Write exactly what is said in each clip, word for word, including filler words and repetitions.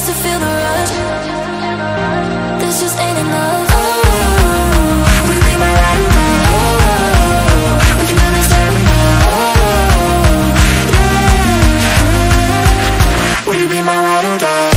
to feel the rush. This just ain't enough. Oh, would you be my ride or die? Oh, would you really stay with me? Oh, yeah. Would you be my ride or die?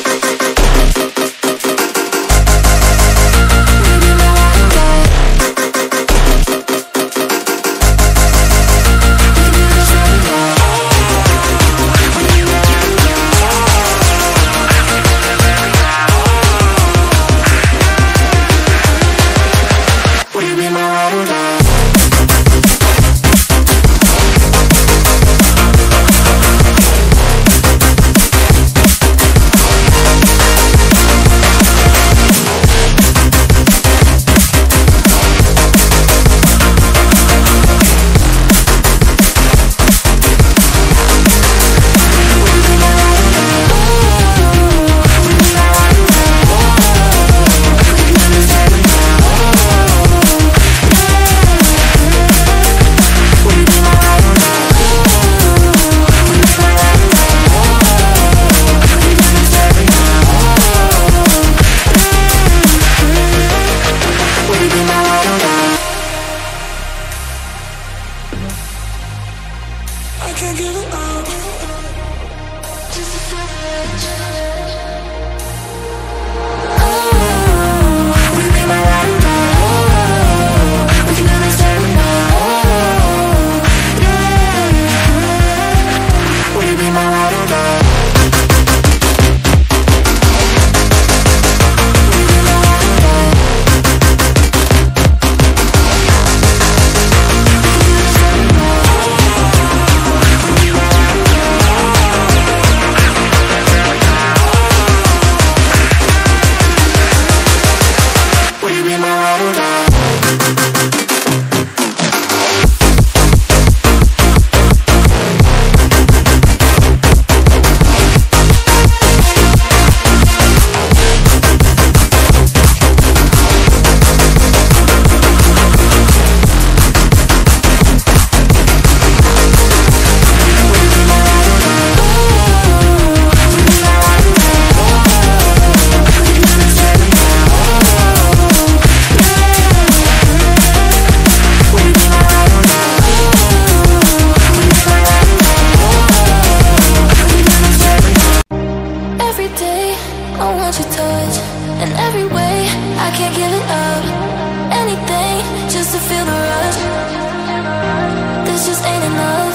in every way. I can't give it up. Anything just to feel the rush. This just ain't enough.